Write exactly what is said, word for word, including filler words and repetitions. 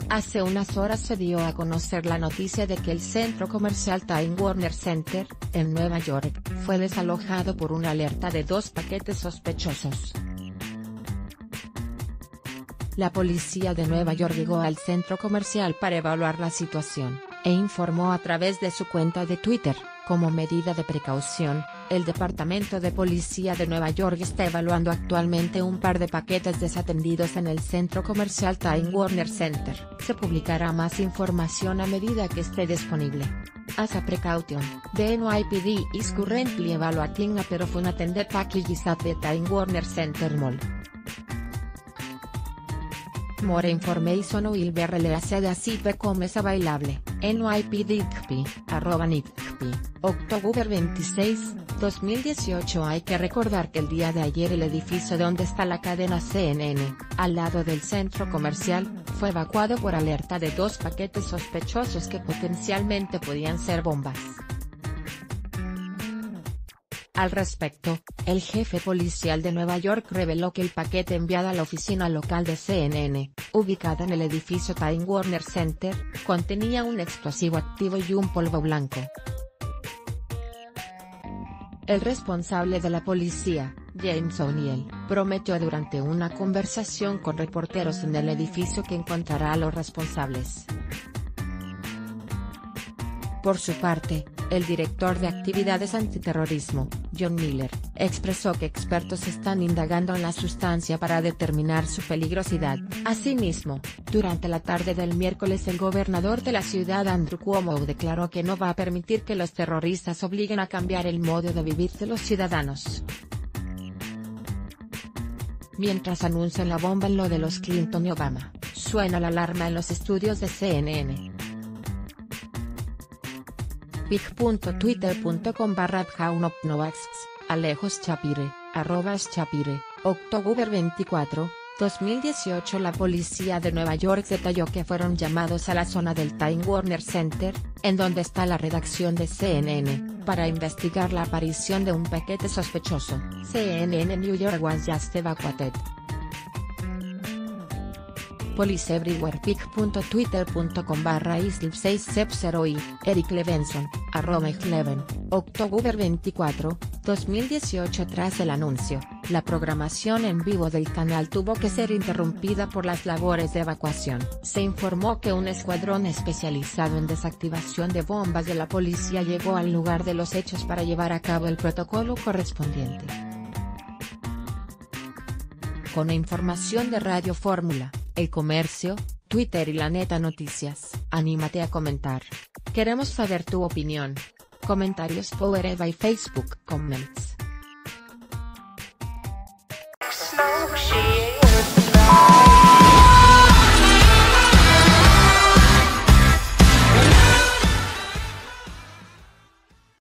Hace unas horas se dio a conocer la noticia de que el centro comercial Time Warner Center, en Nueva York, fue desalojado por una alerta de dos paquetes sospechosos. La policía de Nueva York llegó al centro comercial para evaluar la situación, e informó a través de su cuenta de Twitter, como medida de precaución, el Departamento de Policía de Nueva York está evaluando actualmente un par de paquetes desatendidos en el centro comercial Time Warner Center. Se publicará más información a medida que esté disponible. As a precaution, the N Y P D is currently evaluating a pair of unattended packages at the Time Warner Center Mall. More information will be released as it becomes available. N Y P D I C P, arroba N Y C P, octubre veintiséis, dos mil dieciocho. Hay que recordar que el día de ayer el edificio donde está la cadena C N N, al lado del centro comercial, fue evacuado por alerta de dos paquetes sospechosos que potencialmente podían ser bombas. Al respecto, el jefe policial de Nueva York reveló que el paquete enviado a la oficina local de C N N, ubicada en el edificio Time Warner Center, contenía un explosivo activo y un polvo blanco. El responsable de la policía, James O'Neill, prometió durante una conversación con reporteros en el edificio que encontrará a los responsables. Por su parte, el director de actividades antiterrorismo, John Miller, expresó que expertos están indagando en la sustancia para determinar su peligrosidad. Asimismo, durante la tarde del miércoles el gobernador de la ciudad Andrew Cuomo declaró que no va a permitir que los terroristas obliguen a cambiar el modo de vivir de los ciudadanos. Mientras anuncian la bomba en lo de los Clinton y Obama, suena la alarma en los estudios de C N N. pic punto twitter punto com barra Jaunopnovaxx, Alejos Chapire, arroba Chapire, octubre veinticuatro, dos mil dieciocho. La policía de Nueva York detalló que fueron llamados a la zona del Time Warner Center, en donde está la redacción de C N N, para investigar la aparición de un paquete sospechoso. C N N New York was just evacuated. Police Everywhere pic punto twitter punto com barra isl seis cero y, Eric Levenson, arroba Eleven, octubre veinticuatro, dos mil dieciocho. Tras el anuncio, la programación en vivo del canal tuvo que ser interrumpida por las labores de evacuación. Se informó que un escuadrón especializado en desactivación de bombas de la policía llegó al lugar de los hechos para llevar a cabo el protocolo correspondiente. Con información de Radio Fórmula, El Comercio, Twitter y La Neta Noticias. Anímate a comentar. Queremos saber tu opinión. Comentarios powered by Facebook Comments.